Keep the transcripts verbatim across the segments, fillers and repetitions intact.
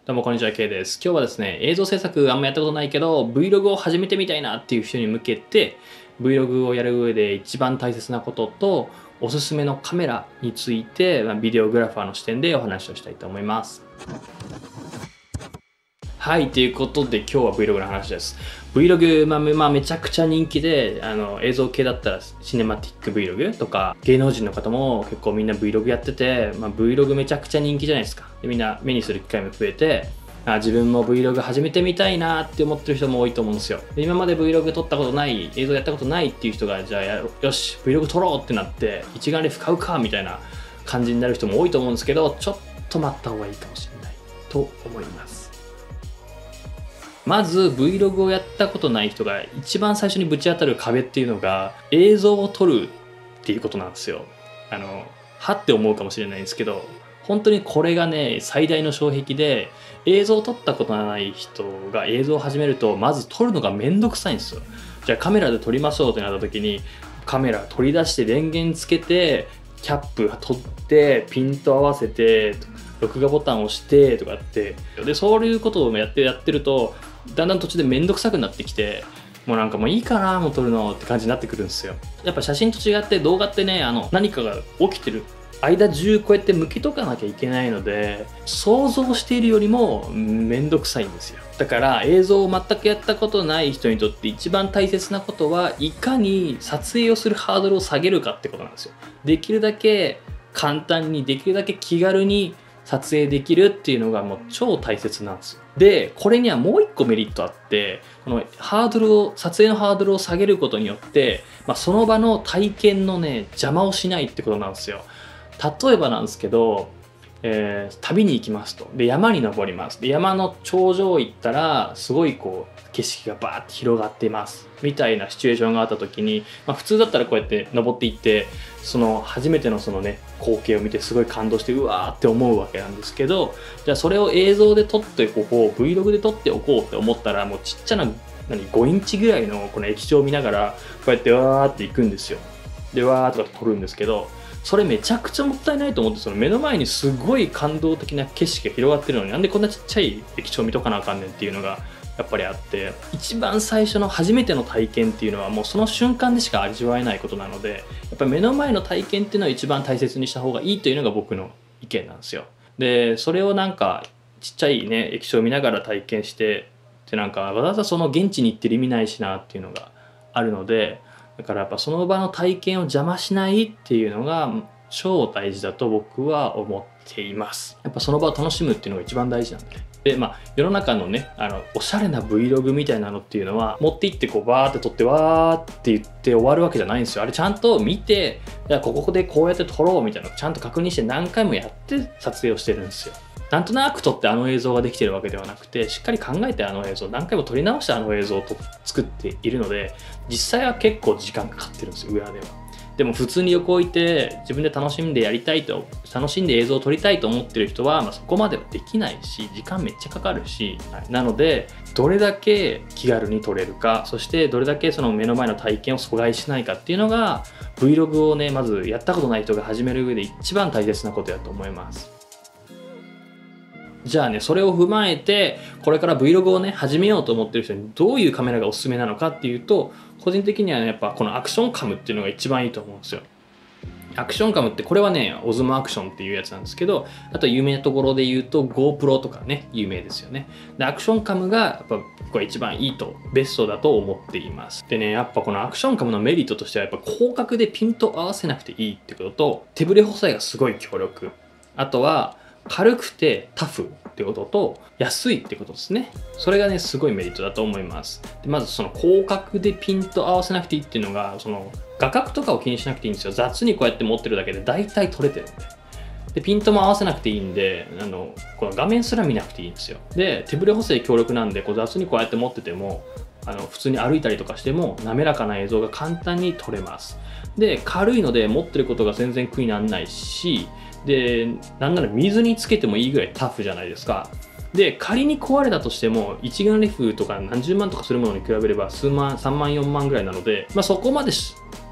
どうもこんにちは、K です。今日はですね、映像制作あんまやったことないけど、Vlog を始めてみたいなっていう人に向けて、Vlog をやる上で一番大切なことと、おすすめのカメラについて、まあ、ビデオグラファーの視点でお話をしたいと思います。はい、ということで今日は Vlog の話です。Vlog、まあ、まあ、めちゃくちゃ人気で、あの映像系だったらシネマティック Vlog とか、芸能人の方も結構みんな Vlog やってて、まあ、Vlog めちゃくちゃ人気じゃないですか。でみんな目にする機会も増えて、あ自分も Vlog 始めてみたいなって思ってる人も多いと思うんですよ。で今まで Vlog 撮ったことない、映像やったことないっていう人が、じゃあやよし Vlog 撮ろうってなって一眼レフ買うかみたいな感じになる人も多いと思うんですけど、ちょっと待った方がいいかもしれないと思います。まず Vlog をやったことない人が一番最初にぶち当たる壁っていうのが、映像を撮るっていうことなんですよ。あのはって思うかもしれないんですけど、本当にこれがね最大の障壁で、映像を撮ったことがない人が映像を始めるとまず撮るのがめんどくさいんですよ。じゃあカメラで撮りましょうってなった時に、カメラ取り出して電源つけてキャップ取ってピント合わせて録画ボタンを押してとかって、でそういうことをやってやってるとだんだん途中でめんどくさくなってきて、もうなんかもういいかなもう撮るのって感じになってくるんですよ。やっぱ写真と違って動画ってね、あの何かが起きてる間中こうやって向けとかなきゃいけないので、想像しているよりもめんどくさいんですよ。だから映像を全くやったことない人にとって一番大切なことは、いかに撮影をするハードルを下げるかってことなんですよ。できるだけ簡単に、できるだけ気軽に撮影できるっていうのがもう超大切なんですよ。でこれにはもう一個メリットあって、このハードルを撮影のハードルを下げることによって、まあ、その場の体験のね邪魔をしないってことなんですよ。例えばなんですけど、えー、旅に行きますと。で山に登ります。で山の頂上行ったらすごいこう景色がバーって広がってますみたいなシチュエーションがあった時に、まあ、普通だったらこうやって登っていって、その初めてのそのね光景を見てすごい感動してうわーって思うわけなんですけど、じゃあそれを映像で撮っておこう、 Vlog で撮っておこうって思ったら、もうちっちゃな何ごインチぐらいのこの液晶を見ながらこうやってわーっていくんですよ。でわーとか撮るんですけど、それめちゃくちゃもったいないと思って、その目の前にすごい感動的な景色が広がってるのに、なんでこんなちっちゃい液晶見とかなあかんねんっていうのがやっぱりあって、一番最初の初めての体験っていうのはもうその瞬間でしか味わえないことなので、やっぱり目の前の体験っていうのを一番大切にした方がいいというのが僕の意見なんですよ。でそれをなんかちっちゃいね液晶見ながら体験してってなんかわざわざその現地に行ってる意味ないしなっていうのがあるので、だからやっぱその場の体験を邪魔しないっていうのが超大事だと僕は思っています。やっぱその場を楽しむっていうのが一番大事なんで。でまあ世の中のね、あのおしゃれな Vlog みたいなのっていうのは持って行ってこうバーって撮ってわーって言って終わるわけじゃないんですよ。あれちゃんと見て、じゃあここでこうやって撮ろうみたいなのをちゃんと確認して何回もやって撮影をしてるんですよ。なんとなく撮ってあの映像ができてるわけではなくて、しっかり考えてあの映像何回も撮り直してあの映像を作っているので、実際は結構時間かかってるんですよ、裏では。でも普通に旅行行って自分で楽しんでやりたいと、楽しんで映像を撮りたいと思ってる人は、まあ、そこまではできないし、時間めっちゃかかるし、はい、なのでどれだけ気軽に撮れるか、そしてどれだけその目の前の体験を阻害しないかっていうのが Vlog をねまずやったことない人が始める上で一番大切なことだと思います。じゃあね、それを踏まえてこれから Vlog をね始めようと思ってる人にどういうカメラがおすすめなのかっていうと、個人的には、ね、やっぱこのアクションカムっていうのが一番いいと思うんですよ。アクションカムってこれはねオズモアクションっていうやつなんですけど、あと有名なところで言うと GoPro とかね有名ですよね。でアクションカムがやっぱこれ一番いいと、ベストだと思っています。でね、やっぱこのアクションカムのメリットとしてはやっぱ広角でピント合わせなくていいってことと、手ブレ補正がすごい強力、あとは軽くてタフってことと安いってことですね。それがねすごいメリットだと思います。でまずその広角でピント合わせなくていいっていうのが、その画角とかを気にしなくていいんですよ。雑にこうやって持ってるだけで大体撮れてるんで。でピントも合わせなくていいんで、あのこの画面すら見なくていいんですよ。で手ブレ補正強力なんで、こう雑にこうやって持ってても、あの普通に歩いたりとかしても滑らかな映像が簡単に撮れます。で軽いので持ってることが全然苦にならないし、でなんなら水につけてもいいぐらいタフじゃないですか。で仮に壊れたとしても一眼レフとか何十万とかするものに比べれば数万さんまんよんまんぐらいなので、まあ、そこまで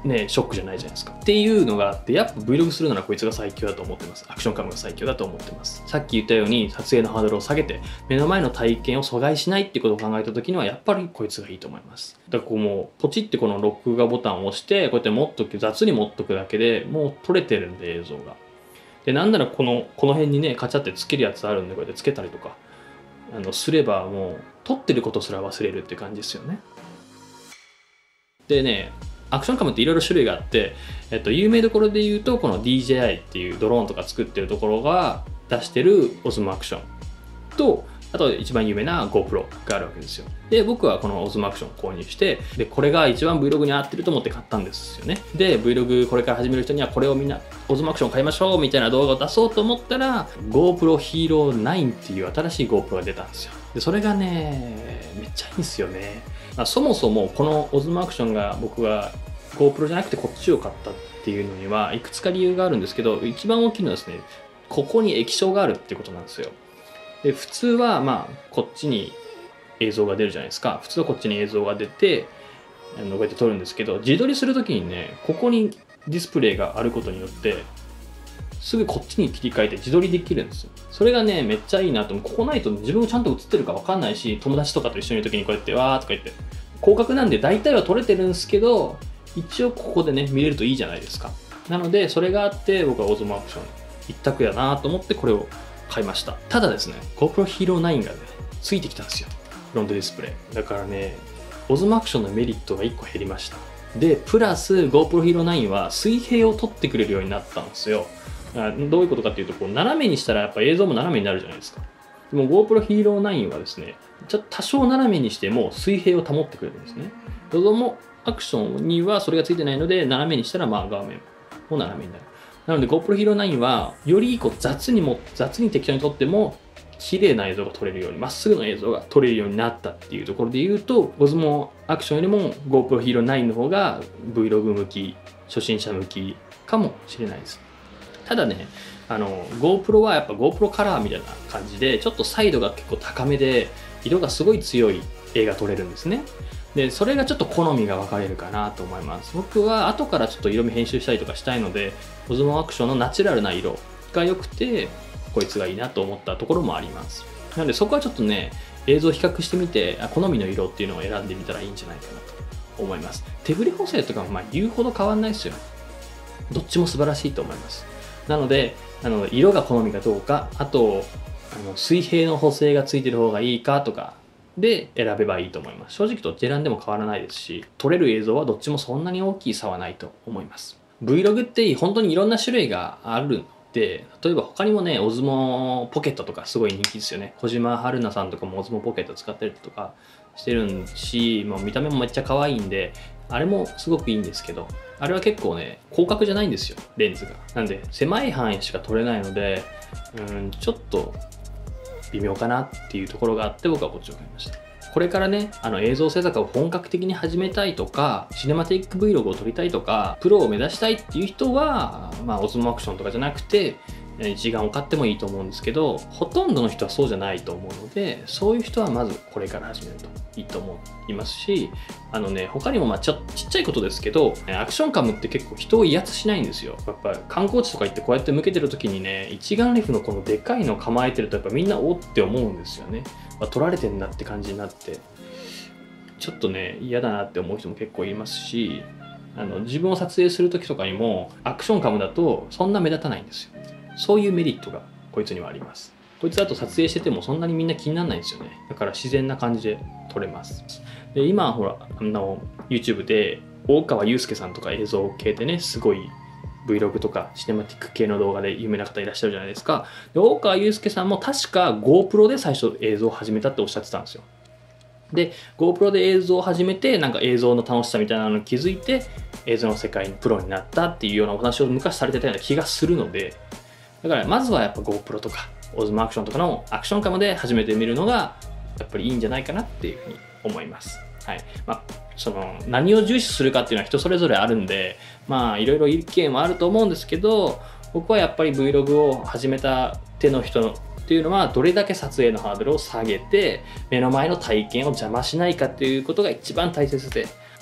ね、ショックじゃないじゃないですか。っていうのがあって、やっぱ Vlog するならこいつが最強だと思ってます。アクションカムが最強だと思ってます。さっき言ったように撮影のハードルを下げて、目の前の体験を阻害しないっていうことを考えた時には、やっぱりこいつがいいと思います。だからこうもう、ポチってこの録画ボタンを押して、こうやって持っとく、雑に持っとくだけでもう撮れてるんで、映像が。で、なんならこの、この辺にね、カチャってつけるやつあるんで、こうやってつけたりとか、あの、すればもう、撮ってることすら忘れるって感じですよね。でね、アクションカムっていろいろ種類があって、えっと、有名どころで言うと、この ディージェーアイ っていうドローンとか作ってるところが出してる オズモ アクションと、あと一番有名な GoPro があるわけですよ。で、僕はこの オズモ アクションを購入して、で、これが一番 Vlog に合ってると思って買ったんですよね。で、Vlog これから始める人にはこれをみんな オズモ アクション買いましょうみたいな動画を出そうと思ったら、GoPro Hero ナインっていう新しい GoPro が出たんですよ。で、それがね、めっちゃいいんですよね。まあ、そもそもこの オズモ アクションが僕が GoPro じゃなくてこっちを買ったっていうのにはいくつか理由があるんですけど、一番大きいのはですね、ここに液晶があるってことなんですよ。で、普通はまあこっちに映像が出るじゃないですか。普通はこっちに映像が出て、あのこうやって撮るんですけど、自撮りするときにね、ここにディスプレイがあることによって、すぐこっちに切り替えて自撮りできるんですよ。それがね、めっちゃいいなと思う。ここないと自分がちゃんと映ってるかわかんないし、友達とかと一緒にいるときにこうやってわーとか言って、広角なんで大体は撮れてるんですけど、一応ここでね、見れるといいじゃないですか。なので、それがあって僕はオズモ アクション一択やなと思ってこれを買いました。ただですね、GoPro Hero ナインがね、ついてきたんですよ。フロントディスプレイ。だからね、オズモ アクションのメリットがいっこ減りました。で、プラス GoPro Hero ナインは水平を撮ってくれるようになったんですよ。どういうことかっていうと、こう斜めにしたらやっぱ映像も斜めになるじゃないですか。でも GoPro Hero ナインはですね、ちょっと多少斜めにしても水平を保ってくれるんですね。オズモ アクションにはそれがついてないので、斜めにしたらまあ画面も斜めになる。なので GoPro Hero ナインはよりこう雑にも雑に適当に撮っても綺麗な映像が撮れるように、まっすぐの映像が撮れるようになったっていうところで言うと、オズモ アクションよりも GoPro Hero ナインの方が Vlog 向き、初心者向きかもしれないです。ただね、あの GoPro はやっぱ GoPro カラーみたいな感じで、ちょっとサイドが結構高めで、色がすごい強い映画撮れるんですね。で、それがちょっと好みが分かれるかなと思います。僕は後からちょっと色味編集したりとかしたいので、オズモ アクションのナチュラルな色が良くて、こいつがいいなと思ったところもあります。なのでそこはちょっとね、映像を比較してみて、好みの色っていうのを選んでみたらいいんじゃないかなと思います。手振り補正とかもまあ言うほど変わんないですよ。どっちも素晴らしいと思います。なので、あの色が好みかどうか、あとあの水平の補正がついてる方がいいかとかで選べばいいと思います。正直どっち選んでも変わらないですし、撮れる映像はどっちもそんなに大きい差はないと思います。Vlog って本当にいろんな種類があるので、例えば他にもね、オズモポケットとかすごい人気ですよね。小島春菜さんとかもオズモポケット使ったりとかしてるし、もう見た目もめっちゃ可愛いんで、あれもすごくいいんですけど、あれは結構ね、広角じゃないんですよ、レンズが。なんで、狭い範囲しか撮れないので、うん、ちょっと微妙かなっていうところがあって、僕はこっちを買いました。これからね、あの映像制作を本格的に始めたいとか、シネマティック Vlog を撮りたいとか、プロを目指したいっていう人は、まあ、オズモ アクションとかじゃなくて、一眼を買ってもいいと思うんですけど、ほとんどの人はそうじゃないと思うので、そういう人はまずこれから始めるといいと思いますし、あのね、他にもまあちょちっちゃいことですけど、アクションカムって結構人を威圧しないんですよ。やっぱ観光地とか行ってこうやって向けてる時にね、一眼レフのこのでかいの構えてるとやっぱみんなおって思うんですよね。まあ、撮られてんなって感じになって、ちょっとね、嫌だなって思う人も結構いますし、あの自分を撮影する時とかにもアクションカムだとそんな目立たないんですよ。そういうメリットがこいつにはあります。こいつだと撮影しててもそんなにみんな気にならないんですよね。だから自然な感じで撮れます。で、今ほら、あの YouTube で大川祐介さんとか映像系でね、すごい Vlog とかシネマティック系の動画で有名な方いらっしゃるじゃないですか。で、大川祐介さんも確か GoPro で最初映像を始めたっておっしゃってたんですよ。で、GoPro で映像を始めて、なんか映像の楽しさみたいなのに気づいて、映像の世界にプロになったっていうようなお話を昔されてたような気がするので、だからまずはやっぱ GoPro とか オズモ アクションとかのアクションカムで始めてみるのがやっぱりいいんじゃないかなっていうふうに思います。はい。まあ、その何を重視するかっていうのは人それぞれあるんで、まあいろいろ意見はあると思うんですけど、僕はやっぱり Vlog を始めた手の人っていうのはどれだけ撮影のハードルを下げて目の前の体験を邪魔しないかっていうことが一番大切で、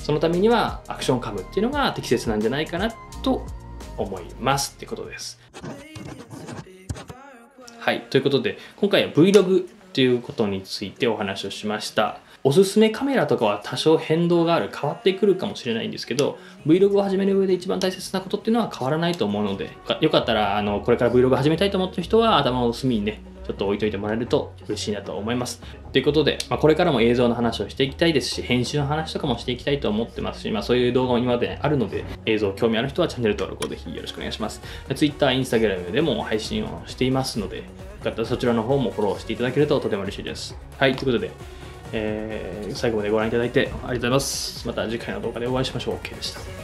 そのためにはアクションカムっていうのが適切なんじゃないかなと思いますってことです。はい、ということで今回は Vlog っていうことについてお話をしました。おすすめカメラとかは多少変動がある、変わってくるかもしれないんですけど、Vlog を始める上で一番大切なことっていうのは変わらないと思うので、よかったらあのこれから Vlog 始めたいと思ってる人は頭の隅にね、ちょっと置いといてもらえると嬉しいなと思います。ということで、まあ、これからも映像の話をしていきたいですし、編集の話とかもしていきたいと思ってますし、まあ、そういう動画も今まであるので、映像興味ある人はチャンネル登録をぜひよろしくお願いします。Twitter、Instagram でも配信をしていますので、よかったらそちらの方もフォローしていただけるととても嬉しいです。はい、ということで、えー、最後までご覧いただいてありがとうございます。また次回の動画でお会いしましょう。OK でした。